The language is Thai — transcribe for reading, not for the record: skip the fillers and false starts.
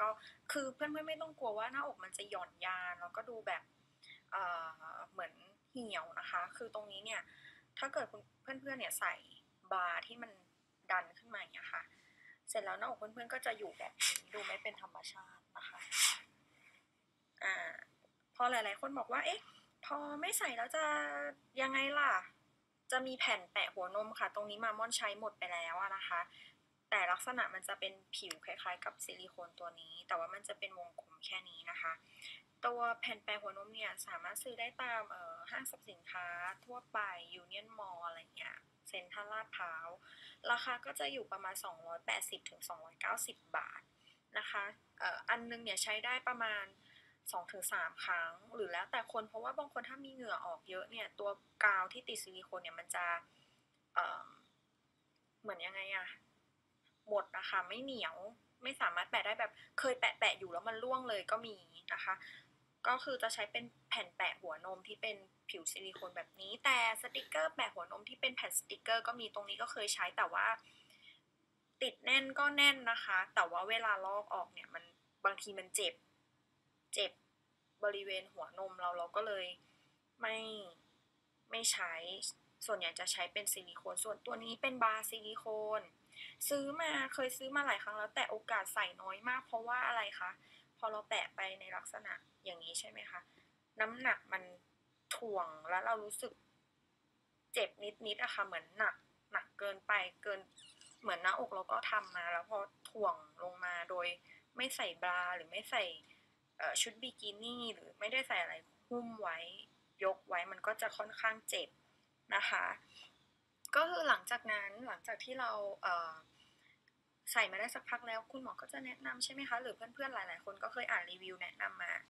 ก็คือเพื่อนๆไม่ต้องกลัวว่าหน้าอกมันจะหย่อนยานแล้วก็ดูแบบเหมือนเหี่ยวนะคะคือตรงนี้เนี่ยถ้าเกิดคุณเพื่อนๆเนี่ยใส่บาร์ที่มันดันขึ้นมาอย่างเงี้ยค่ะเสร็จแล้วหน้าอกเพื่อนๆก็จะอยู่แบบนี้ดูไม่เป็นธรรมชาตินะคะพอหลายๆคนบอกว่าเอ๊ะพอไม่ใส่แล้วจะยังไงล่ะจะมีแผ่นแปะหัวนมค่ะตรงนี้มาม่อนใช้หมดไปแล้วนะคะแต่ลักษณะมันจะเป็นผิวคล้ายๆกับซิลิโคนตัวนี้แต่ว่ามันจะเป็นวงกลมแค่นี้นะคะตัวแผ่นแปะหัวนมเนี่ยสามารถซื้อได้ตามห้างสรรพสินค้าทั่วไปยูเนียนมอลอะไรเงี้ยเซ็นทรัลลาดพร้าวราคาก็จะอยู่ประมาณ280ถึง290บาทนะคะอันนึงเนี่ยใช้ได้ประมาณ2-3ครั้งหรือแล้วแต่คนเพราะว่าบางคนถ้ามีเหงื่อออกเยอะเนี่ยตัวกาวที่ติดซิลิโคนเนี่ยมันจะเหมือนยังไงอะหมดนะคะไม่เหนียวไม่สามารถแปะได้แบบเคยแปะอยู่แล้วมันร่วงเลยก็มีนะคะก็คือจะใช้เป็นแผ่นแปะหัวนมที่เป็นผิวซิลิโคนแบบนี้แต่สติกเกอร์แปะหัวนมที่เป็นแผ่นสติกเกอร์ก็มีตรงนี้ก็เคยใช้แต่ว่าติดแน่นก็แน่นนะคะแต่ว่าเวลาลอกออกเนี่ยมันบางทีมันเจ็บบริเวณหัวนมเราก็เลยไม่ไม่ใช้ส่วนใหญ่จะใช้เป็นซิลิโคนส่วนตัวนี้เป็นบาร์ซิลิโคนซื้อมาเคยซื้อมาหลายครั้งแล้วแต่โอกาสใส่น้อยมากเพราะว่าอะไรคะพอเราแปะไปในลักษณะอย่างนี้ใช่ไหมคะน้ำหนักมันถ่วงแล้วเรารู้สึกเจ็บนิดๆอะค่ะเหมือนหนักเกินไปเกินเหมือนหน้าอกเราก็ทำมาแล้วพอถ่วงลงมาโดยไม่ใส่บราหรือไม่ใส่ชุดบิกินี่หรือไม่ได้ใส่อะไรหุ้มไว้ยกไว้มันก็จะค่อนข้างเจ็บนะคะก็คือหลังจากนั้นหลังจากที่เราใส่มาได้สักพักแล้วคุณหมอก็จะแนะนำใช่ไหมคะหรือเพื่อนๆหลายๆคนก็เคยอ่านรีวิวแนะนำมา